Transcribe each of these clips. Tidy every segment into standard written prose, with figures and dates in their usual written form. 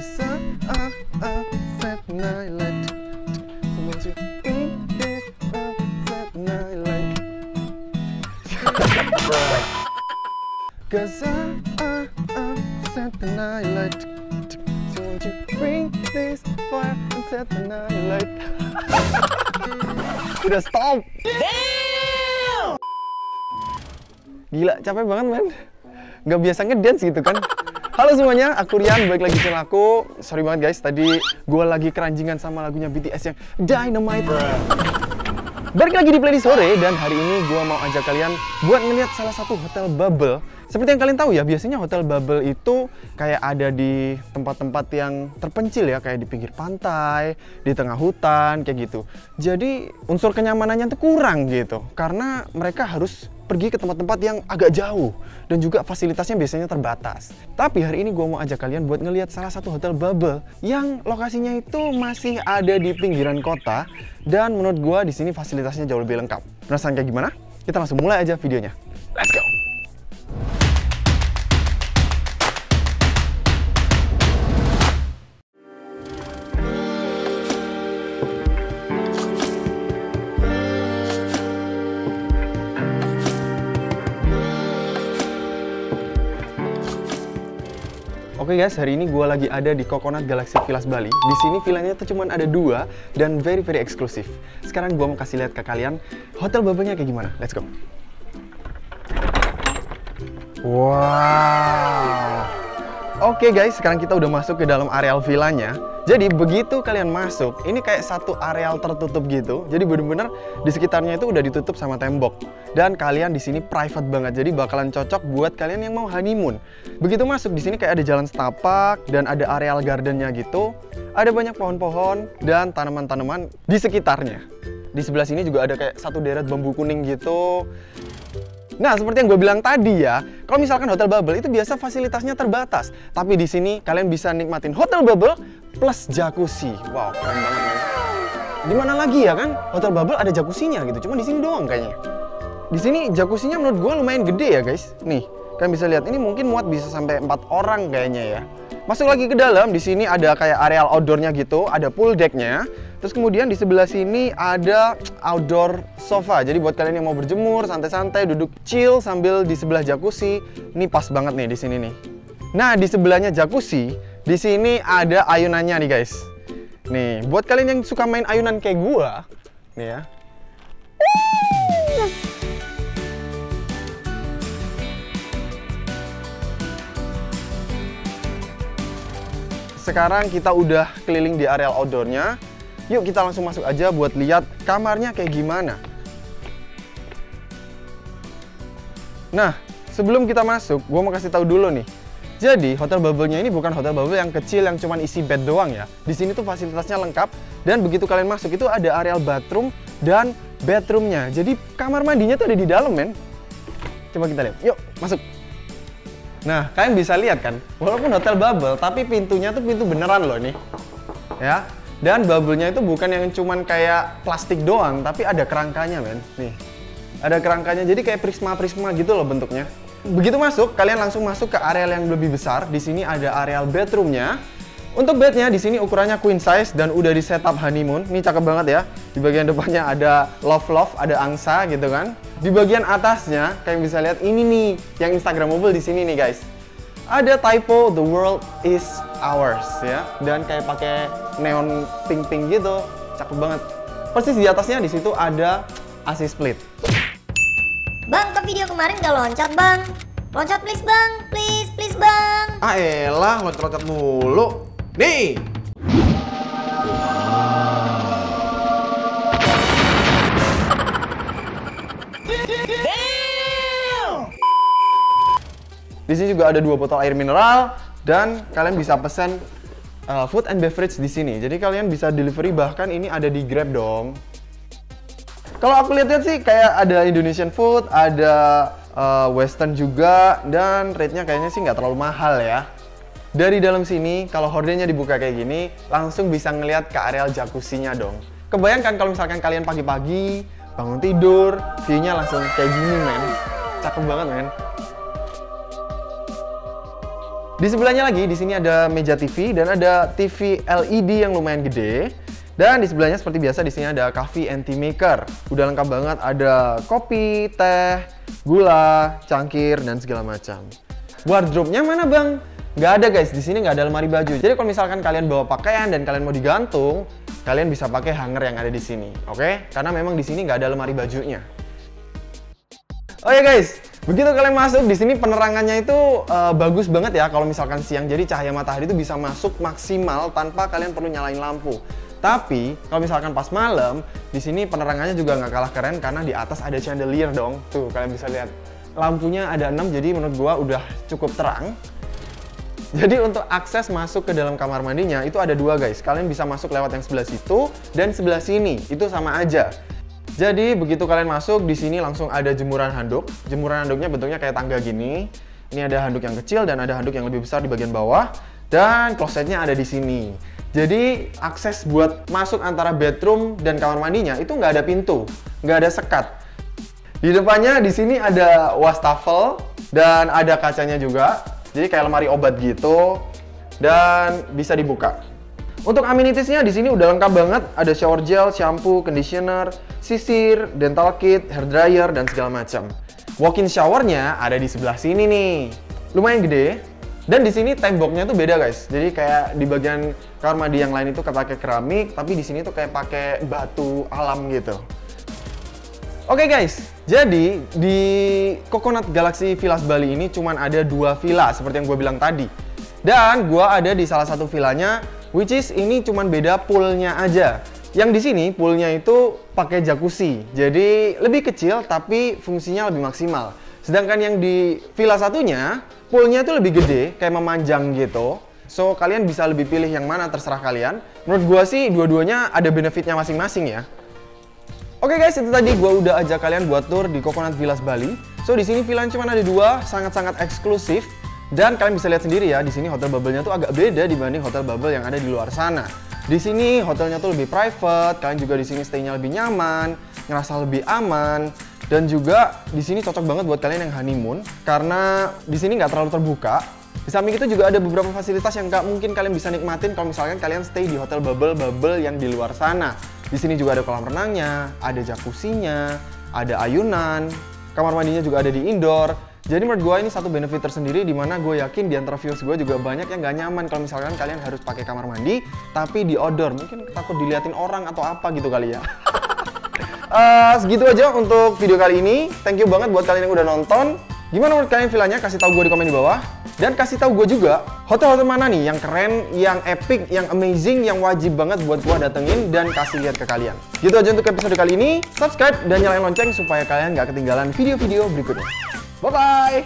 'Cause I said night light. So won't you bring this said night light? 'Cause I set the night light. So won't you bring this fire and set the night light? Udah stop. Damn! Gila, capek banget men. Nggak biasa ngedance gitu kan. Halo semuanya, aku Rian, balik lagi channel aku. Sorry banget guys, tadi gue lagi keranjingan sama lagunya BTS yang Dynamite. Balik lagi di playlist sore, dan hari ini gue mau ajak kalian buat ngeliat salah satu hotel bubble. Seperti yang kalian tahu ya, biasanya hotel bubble itu kayak ada di tempat-tempat yang terpencil ya, kayak di pinggir pantai, di tengah hutan, kayak gitu. Jadi unsur kenyamanannya tuh kurang gitu, karena mereka harus pergi ke tempat-tempat yang agak jauh dan juga fasilitasnya biasanya terbatas. Tapi hari ini gue mau ajak kalian buat ngelihat salah satu hotel bubble yang lokasinya itu masih ada di pinggiran kota, dan menurut gue di sini fasilitasnya jauh lebih lengkap. Penasaran kayak gimana? Kita langsung mulai aja videonya. Let's go! Oke guys, hari ini gue lagi ada di Coconut Galaxy Villas Bali. Di sini villanya tuh cuma ada 2 dan very eksklusif. Sekarang gue mau kasih lihat ke kalian hotel bubble-nya kayak gimana. Let's go. Wow. Oke guys, sekarang kita udah masuk ke dalam areal villanya. Jadi begitu kalian masuk, ini kayak satu areal tertutup gitu. Jadi bener-bener di sekitarnya itu udah ditutup sama tembok. Dan kalian di sini private banget. Jadi bakalan cocok buat kalian yang mau honeymoon. Begitu masuk, di sini kayak ada jalan setapak dan ada areal gardennya gitu. Ada banyak pohon-pohon dan tanaman-tanaman di sekitarnya. Di sebelah sini juga ada kayak satu deret bambu kuning gitu. Nah, seperti yang gue bilang tadi ya, kalau misalkan hotel bubble itu biasa fasilitasnya terbatas. Tapi di sini kalian bisa nikmatin hotel bubble plus jacuzzi. Wow, keren banget men. Di mana lagi ya kan? Hotel bubble ada jacuzzinya gitu. Cuma di sini doang kayaknya. Di sini jacuzzinya menurut gue lumayan gede ya guys. Nih, kalian bisa lihat ini mungkin muat bisa sampai 4 orang kayaknya ya. Masuk lagi ke dalam, di sini ada kayak areal outdoornya gitu, ada pool decknya. Terus kemudian di sebelah sini ada outdoor sofa. Jadi buat kalian yang mau berjemur, santai-santai, duduk chill sambil di sebelah jacuzzi, ini pas banget nih di sini nih. Nah, di sebelahnya jacuzzi, di sini ada ayunannya nih guys. Nih, buat kalian yang suka main ayunan kayak gua, nih ya. Sekarang kita udah keliling di areal outdoornya. Yuk kita langsung masuk aja buat lihat kamarnya kayak gimana. Nah, sebelum kita masuk, gue mau kasih tahu dulu nih. Jadi, hotel bubble-nya ini bukan hotel bubble yang kecil yang cuma isi bed doang ya. Di sini tuh fasilitasnya lengkap, dan begitu kalian masuk itu ada areal bathroom dan bedroomnya. Jadi, kamar mandinya tuh ada di dalam, men. Coba kita lihat. Yuk, masuk. Nah, kalian bisa lihat kan, walaupun hotel bubble, tapi pintunya tuh pintu beneran loh nih. Ya. Dan bubble-nya itu bukan yang cuman kayak plastik doang, tapi ada kerangkanya, men. Nih. Ada kerangkanya, jadi kayak prisma-prisma gitu loh bentuknya. Begitu masuk, kalian langsung masuk ke areal yang lebih besar. Di sini ada areal bedroomnya. Untuk bednya di sini ukurannya queen size dan udah di setup honeymoon. Ini cakep banget ya. Di bagian depannya ada love, ada angsa gitu kan. Di bagian atasnya, kalian bisa lihat ini nih, yang instagramable di sini nih guys. Ada typo "The world is ours" ya, dan kayak pakai neon pink gitu, cakep banget. Persis di atasnya di situ ada AC split. Bang, ke video kemarin gak loncat bang? Loncat please bang, please bang. Ah elah, loncat mulu. Nih. Di sini juga ada 2 botol air mineral, dan kalian bisa pesan food and beverage di sini. Jadi kalian bisa delivery, bahkan ini ada di Grab dong. Kalau aku lihat sih kayak ada Indonesian food, ada Western juga, dan rate-nya kayaknya sih nggak terlalu mahal ya. Dari dalam sini, kalau hordennya dibuka kayak gini, langsung bisa ngelihat ke areal jacuzzi-nya dong. Kebayangkan kalau misalkan kalian pagi-pagi bangun tidur, view-nya langsung kayak gini men. Cakep banget men. Di sebelahnya lagi, di sini ada meja TV dan ada TV LED yang lumayan gede. Dan di sebelahnya seperti biasa di sini ada coffee and tea maker. Udah lengkap banget, ada kopi, teh, gula, cangkir dan segala macam. Wardrobe-nya mana bang? Nggak ada guys, di sini nggak ada lemari baju. Jadi kalau misalkan kalian bawa pakaian dan kalian mau digantung, kalian bisa pakai hanger yang ada di sini, oke? Karena memang di sini nggak ada lemari bajunya. Oke guys, begitu kalian masuk di sini penerangannya itu bagus banget ya kalau misalkan siang. Jadi cahaya matahari itu bisa masuk maksimal tanpa kalian perlu nyalain lampu. Tapi kalau misalkan pas malam, di sini penerangannya juga nggak kalah keren karena di atas ada chandelier dong. Tuh kalian bisa lihat lampunya ada 6, jadi menurut gua udah cukup terang. Jadi untuk akses masuk ke dalam kamar mandinya itu ada 2 guys. Kalian bisa masuk lewat yang sebelah situ dan sebelah sini. Itu sama aja. Jadi begitu kalian masuk di sini langsung ada jemuran handuk. Jemuran handuknya bentuknya kayak tangga gini. Ini ada handuk yang kecil dan ada handuk yang lebih besar di bagian bawah. Dan klosetnya ada di sini. Jadi akses buat masuk antara bedroom dan kamar mandinya itu nggak ada pintu, nggak ada sekat. Di depannya di sini ada wastafel dan ada kacanya juga. Jadi kayak lemari obat gitu dan bisa dibuka. Untuk amenitiesnya di sini udah lengkap banget. Ada shower gel, shampoo, conditioner, sisir, dental kit, hair dryer dan segala macam. Walk-in showernya ada di sebelah sini nih. Lumayan gede. Dan di sini temboknya tuh beda guys. Jadi kayak di bagian kamar mandi yang lain itu pakai keramik, tapi di sini tuh kayak pakai batu alam gitu. Oke guys, jadi di Coconut Galaxy Villas Bali ini cuman ada 2 villa seperti yang gue bilang tadi. Dan gue ada di salah satu villanya, which is ini cuman beda poolnya aja. Yang di sini poolnya itu pakai jacuzzi, jadi lebih kecil tapi fungsinya lebih maksimal. Sedangkan yang di villa satunya, poolnya itu lebih gede, kayak memanjang gitu. So kalian bisa lebih pilih yang mana, terserah kalian. Menurut gue sih dua-duanya ada benefitnya masing-masing ya. Oke guys, itu tadi gue udah ajak kalian buat tour di Coconut Villas Bali. So di sini villanya cuma ada 2, sangat-sangat eksklusif. Dan kalian bisa lihat sendiri ya, di sini hotel bubble-nya tuh agak beda dibanding hotel bubble yang ada di luar sana. Di sini hotelnya tuh lebih private, kalian juga di sini stay-nya lebih nyaman, ngerasa lebih aman. Dan juga di sini cocok banget buat kalian yang honeymoon karena di sini nggak terlalu terbuka. Di samping itu juga ada beberapa fasilitas yang nggak mungkin kalian bisa nikmatin kalau misalkan kalian stay di hotel bubble yang di luar sana. Di sini juga ada kolam renangnya, ada jacuzzinya, ada ayunan, kamar mandinya juga ada di indoor. Jadi menurut gue ini satu benefit tersendiri di mana gue yakin di antara viewers gue juga banyak yang nggak nyaman kalau misalkan kalian harus pakai kamar mandi tapi di outdoor. Mungkin takut diliatin orang atau apa gitu kali ya. Segitu aja untuk video kali ini. Thank you banget buat kalian yang udah nonton. Gimana menurut kalian villanya? Kasih tahu gue di komen di bawah. Dan kasih tahu gue juga hotel-hotel mana nih yang keren, yang epic, yang amazing, yang wajib banget buat gue datengin dan kasih lihat ke kalian. Gitu aja untuk episode kali ini. Subscribe dan nyalain lonceng supaya kalian gak ketinggalan video-video berikutnya. Bye-bye!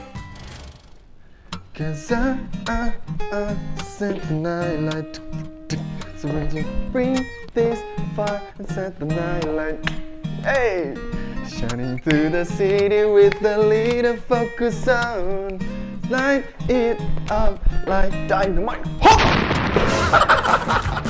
Hey! Shining through the city with a little focus on. Light it up like dynamite.